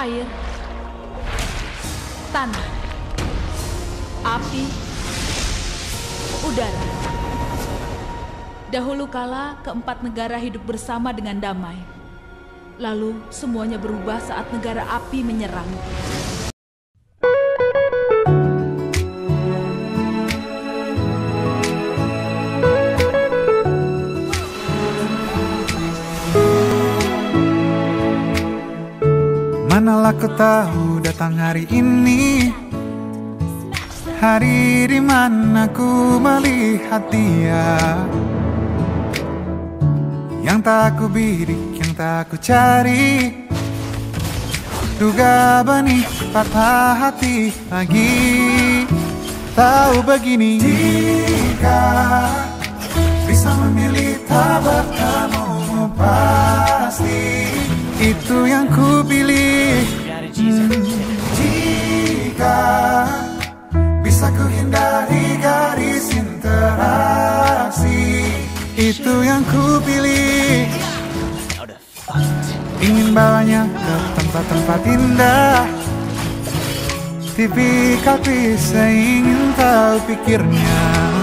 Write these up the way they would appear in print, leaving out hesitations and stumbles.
air, tanah, api, udara. Dahulu kala, keempat negara hidup bersama dengan damai. Lalu, semuanya berubah saat negara api menyerang. Manalah kau tahu datang hari ini, hari di mana ku melihat dia, yang tak ku bidik, yang tak ku cari. Duga benih patah hati lagi. Tahu begini, jika bisa memilih tak bertemu, pasti itu yang ku pilih. Jika bisa ku hindari garis interaksi, itu yang ku pilih. Ingin bawanya ke tempat-tempat indah, tipikal bisa ingin tahu pikirnya.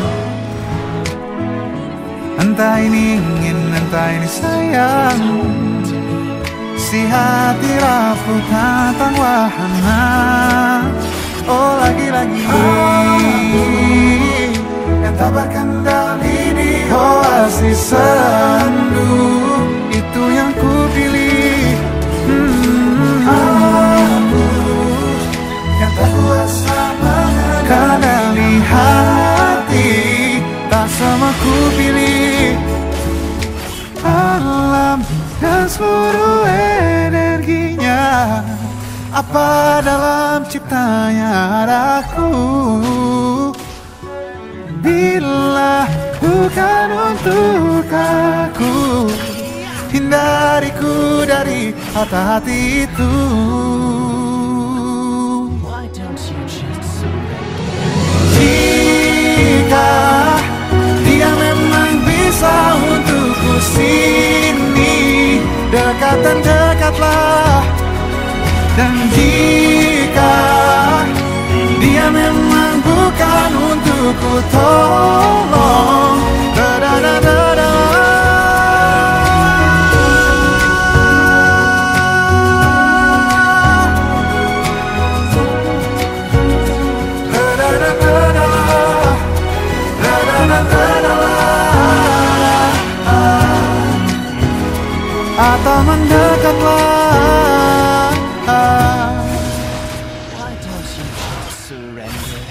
Entah ini ingin, entah ini sayang, si hati rapuh tentang wahana. Oh lagi-lagi yang tak berkendali di oasis sendu, itu yang ku pilih. Aku yang tak kuasa mengendali hati, tak sama ku pilih. Alam dan seluruh energinya, apa dalam ciptanya adaku. Bila bukan untuk aku, hindariku dari hati-hati itu. Jika dia memang bisa untukku sini, dekat dan dekatlah. Dan jika dia memang bukan untukku, tolong da-da-da-da-da. Atau mendekatlah. Why don't you just surrender?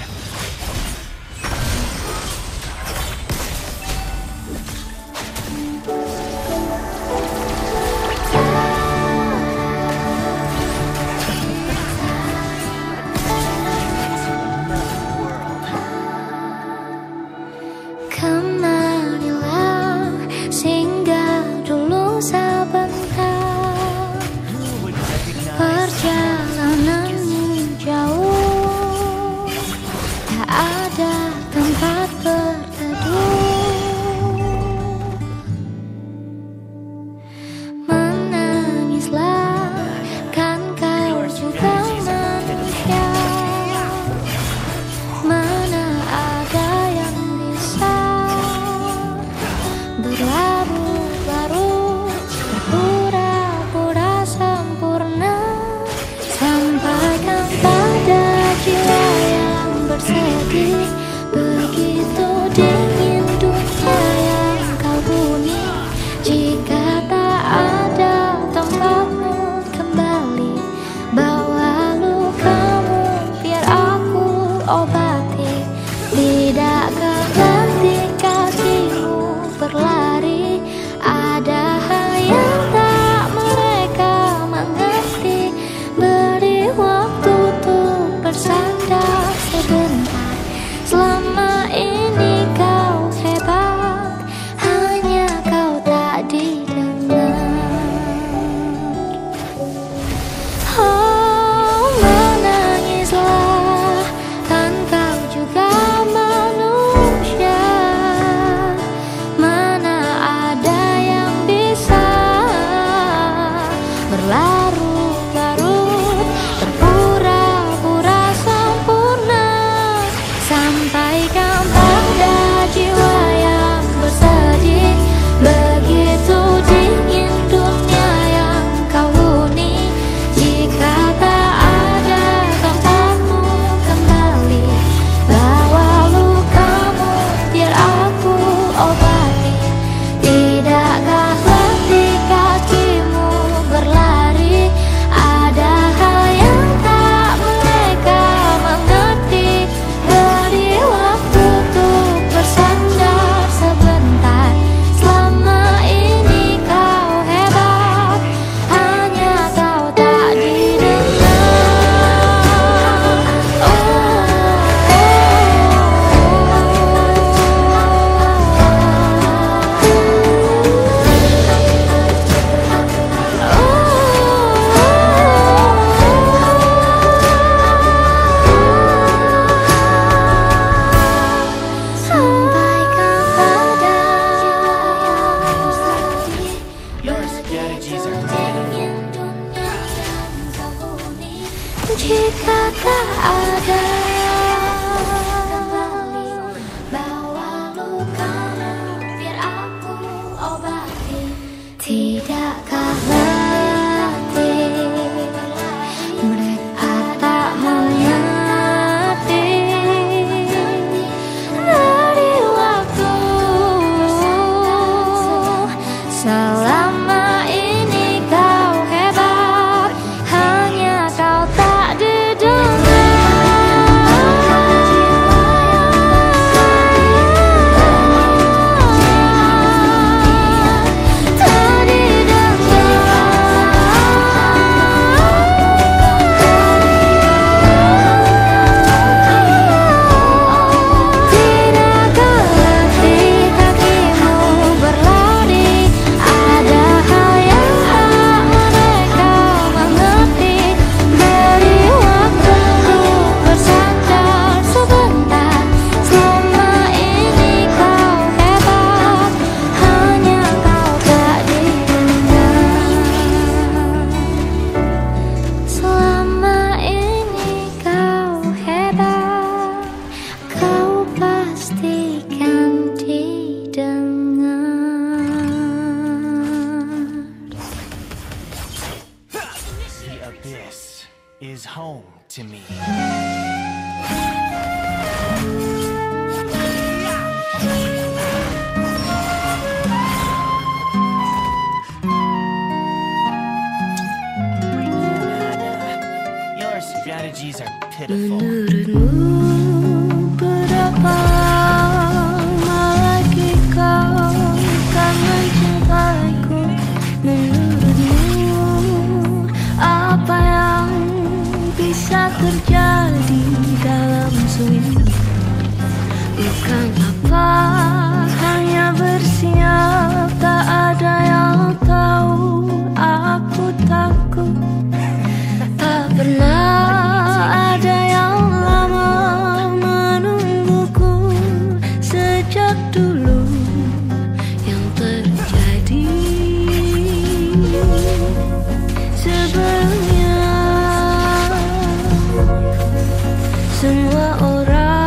Kemarilah singgah dulu sebentar, perjalanan jauh, tak ada tempat berteduh. Menangislah, kan kau juga manusia. Mana ada yang bisa berlarut-larut, berpura-pura sempurna. jika tak ada bawa lukamu biar aku obati. Tidakkah letih mereka tak mengerti dari waktu selama ini kau hebat, hanya kau tak didengar. Tak Tidakkah letih kakimu berlari, ada hal yang tak mereka mengerti. Beri waktu untuk bersandar sebentar, selama ini kau hebat, hanya kau tak didengar. Selama ini kau hebat, kau pastikan didengar. The abyss is home to me. Your strategies are pitiful. Menurutmu berapa lama lagi kau akan mencintaiku? Menurutmu apa yang bisa terjadi dalam seminggu? Bukan apa, hanya bersiap, tak ada yang tahu. Aku takut tak pernah ada yang lama menungguku sejak dulu. Yang terjadi sebelumnya, semua orang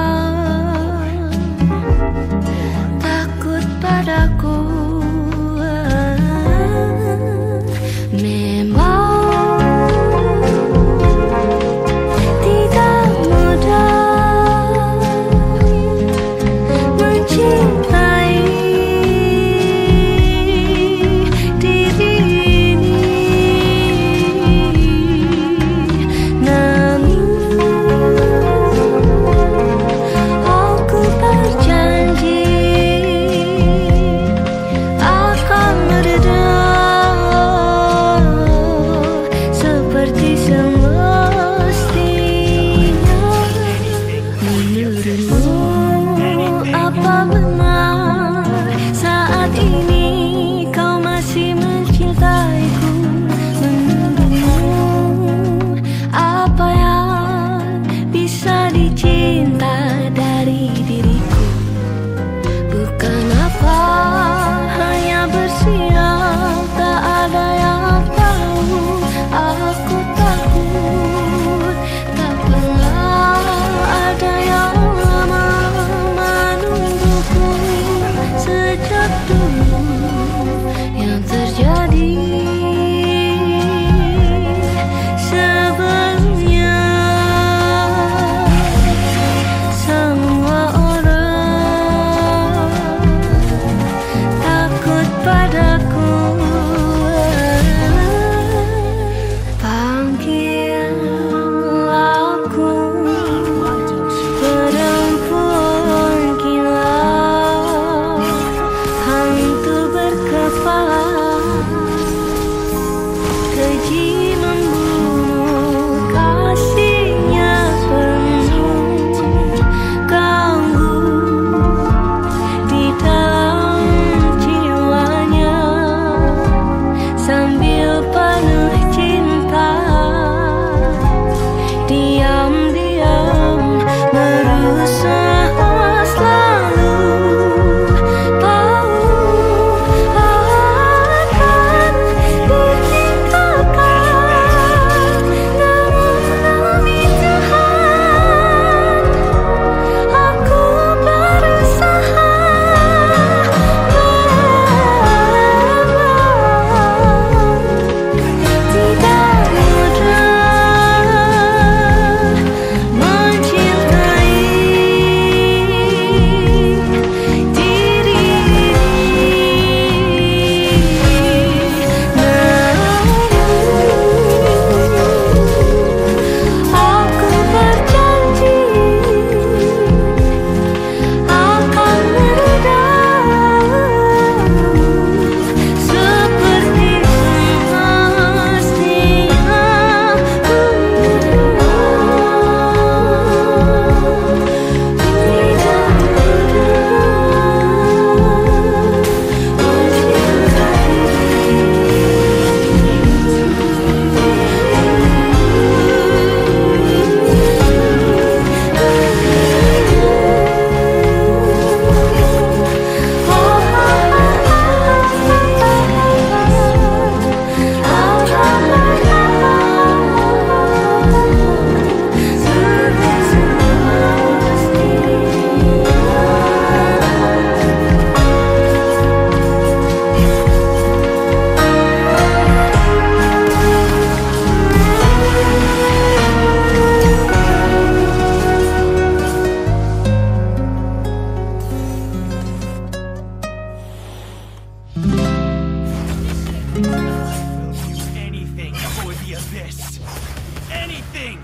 anything!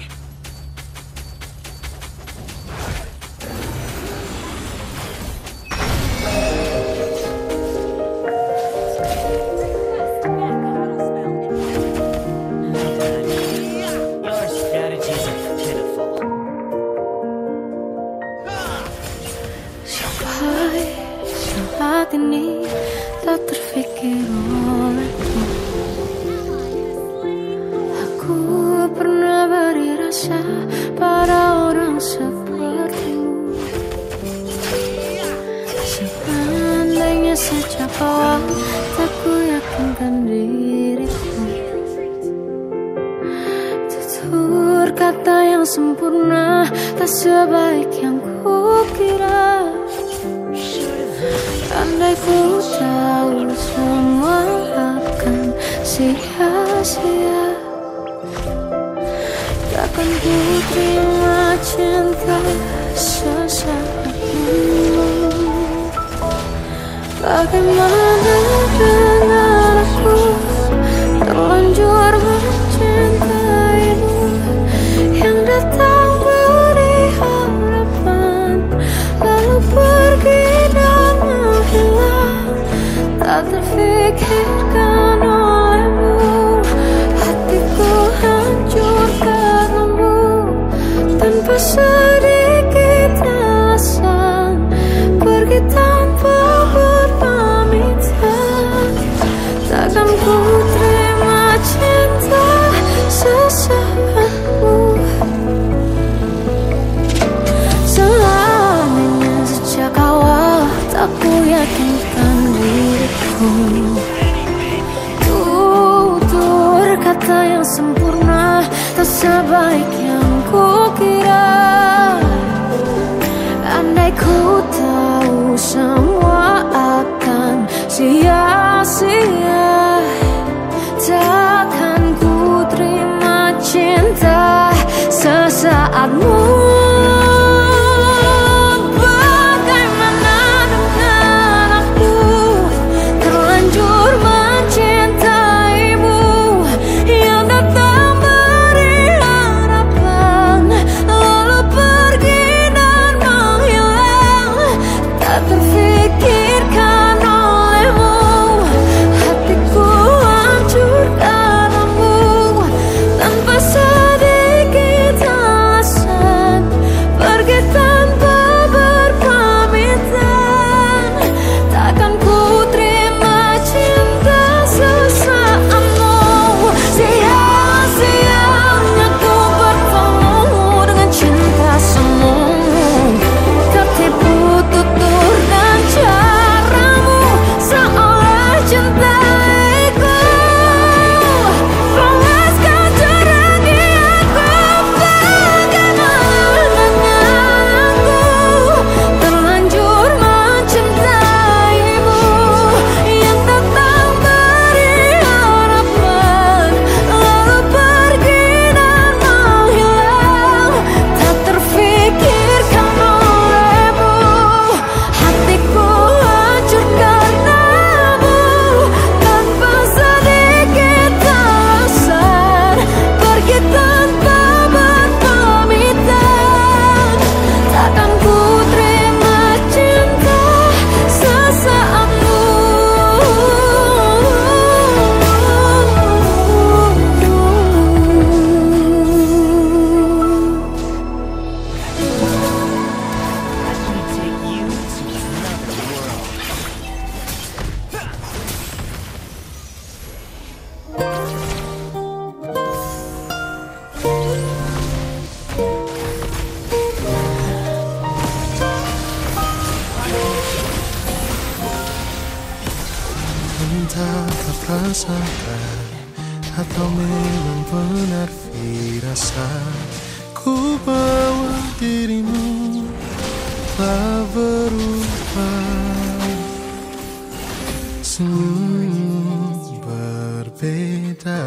Your strategies are pitiful. Sampai saat ini tak terfikir olehku. Aku pernah beri rasa pada orang sepertimu. Seandainya sejak awal tak ku yakinkan diriku. Tutur kata yang sempurna tak sebaik yang ku kira. Andai ku tahu semua akan sia-sia, takkan ku terima cinta sesaatmu. Bagaimana dengan aku, terlanjur mencintaimu, yang datang beri harapan lalu pergi dan menghilang. Tak terfikirkan olehmu, hatiku hancur karenamu. Tanpa sedikit alasan, pergi tanpa berpamitan. Takkan ku terima cinta sesaatmu. Selamanya sejak awal tak ku yakinkan diriku. Tutur kata yang sempurna tak sebaik yang ku kira. Andai ku tahu semua akan sia-sia, takkan ku terima cinta sesaatmu. Entahkah prasangka atau memang benar firasat, ku bawa dirimu telah berubah. Senyum berbeda,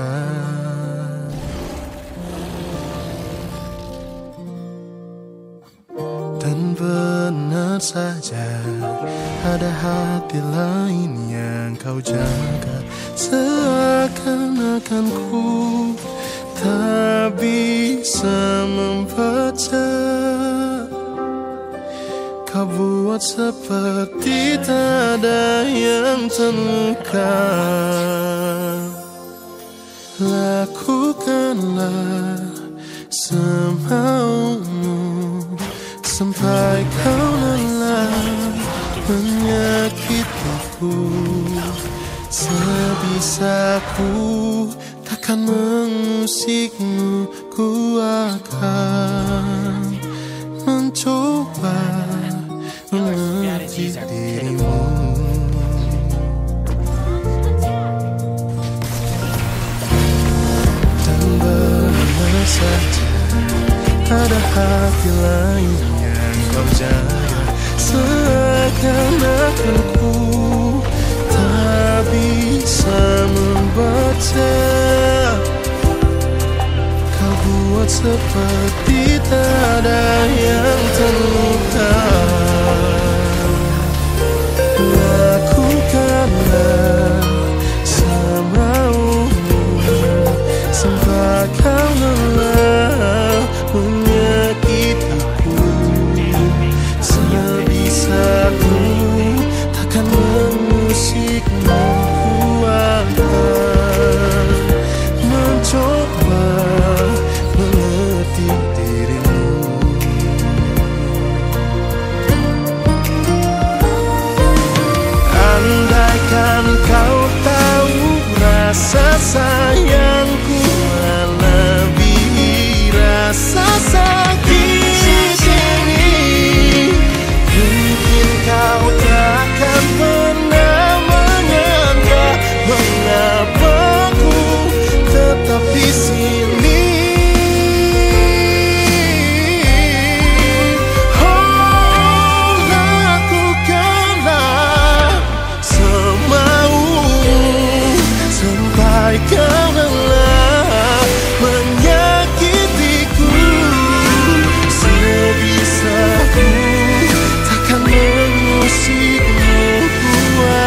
dan benar saja ada hati lain yang kau jaga. Seakan-akan ku tak bisa bisa membaca. Kau buat seperti tak ada yang terluka. Lakukanlah semaumu sampai kau lelah menyakitiku. Sebisaku takkan mengusikmu, ku akan mencoba mengerti dirimu. Dan benar saja ada hati lain yang kau jaga. Seakan aku tak bisa membaca. Kau buat seperti tak ada yang terluka. Lakukanlah semaumu sampai kau lelah menyakitiku. Sebisaku takkan mengusikmu, ku akan mencoba mengerti dirimu. Andaikan kau tahu rasa sayangku melebihi rasa sakit ini, mungkin kau takkan pernah menyangka mengapa ku tetap di sini. Oh, lakukanlah semaumu sampai kau lelah menyakitiku. Sebisaku takkan mengusikmu, ku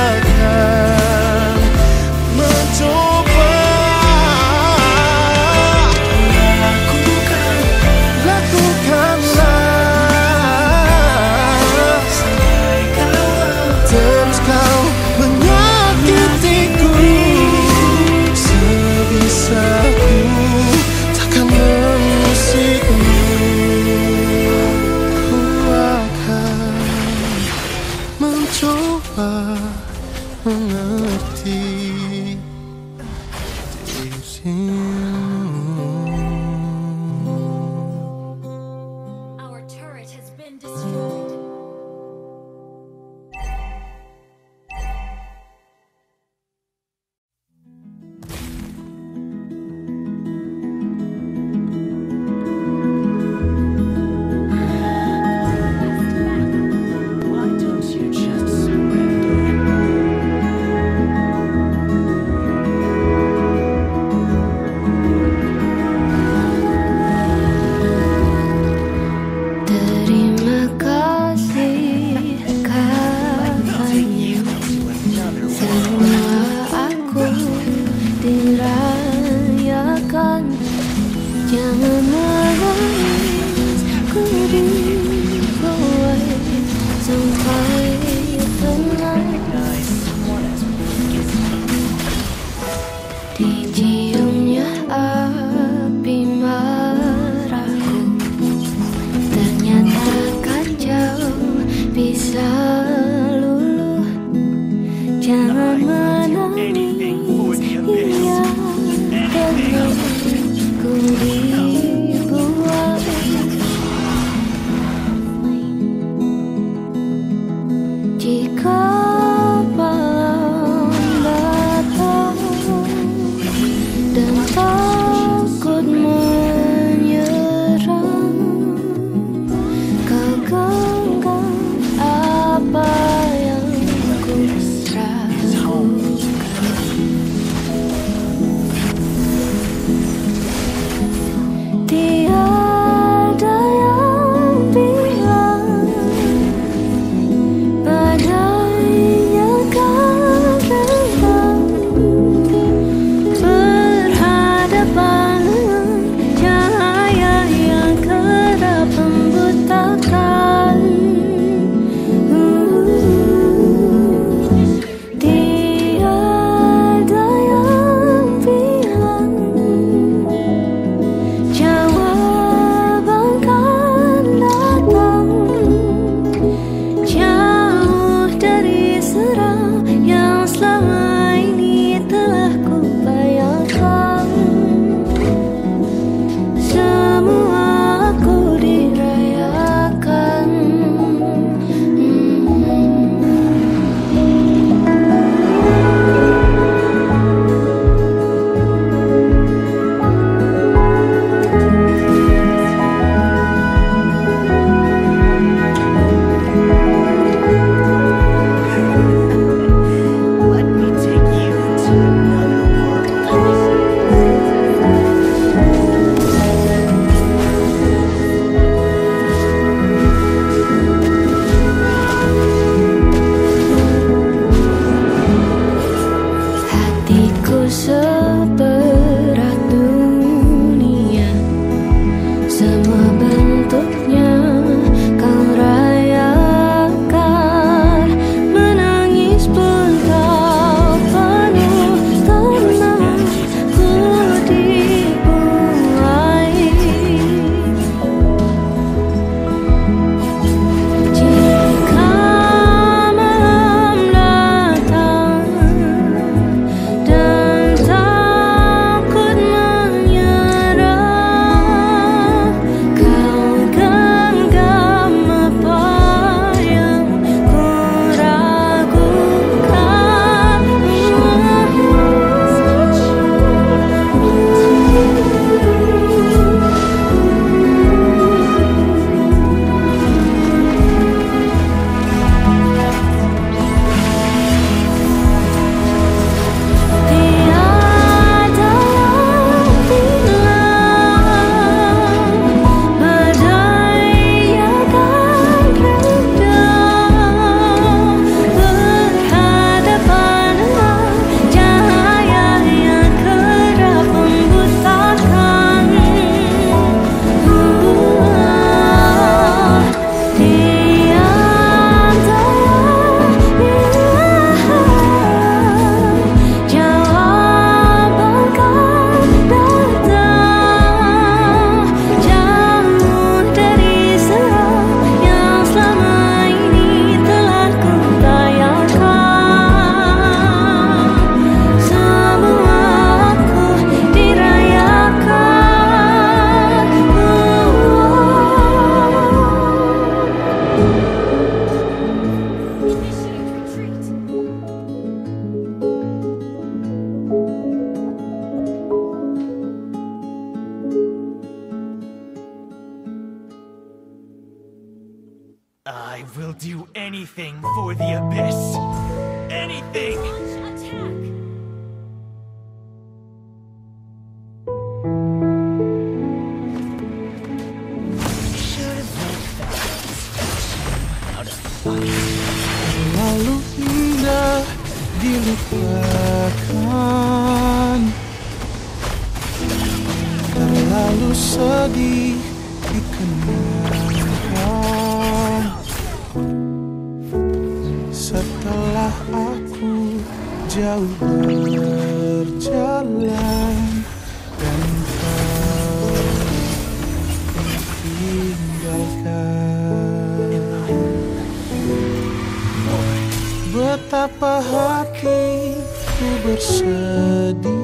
akan mencoba. Lakukanlah terus kau menyakitiku. Sebisaku takkan mengusikmu, ku akan mencoba mengerti dirimu. Our turret has been destroyed. Why don't you just surrender? Terima kasih katanya, semua aku dirayakan. Jangan menangis, ku dibuai sampai tenang. Diciumnya api marahku, ternyata kacau bisa luluh. Jangan menangis, iya tenang, ku dibuai I will do anything for the abyss. Anything! Terlalu indah dilupakan, terlalu sedih dikenangkan. Setelah aku jauh berjalan dan kau tinggalkan, betapa hatiku bersedih